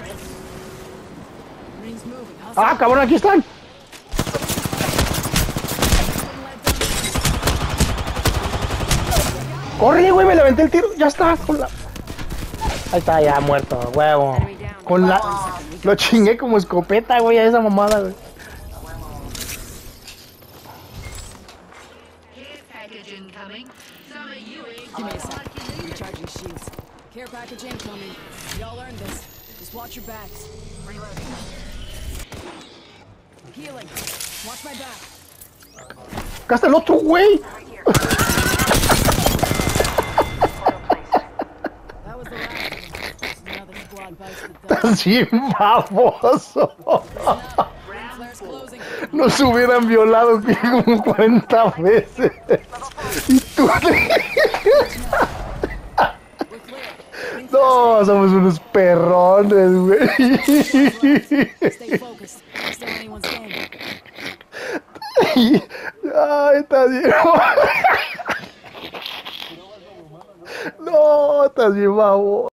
Ah, cabrón, aquí están. Corre, güey, me levanté el tiro. Ya está. Ahí está, ya muerto, huevo. Con la... Lo chingué como escopeta, güey, a esa mamada, güey. Give me a sec. Recharging shields. Care package incoming. Y'all earned this. Just watch your backs. Reloading. Healing. Watch my back. Acá está el otro, güey. That was the last one. Another squad bites the dust. Estás bien baboso. Ring flares closing. Nos hubieran violado como 40 veces. Y tú... We're clear. No, somos unos perrones, güey. Stay focused. Still anyone's game. Ay, estás bien. No, estás bien baboso.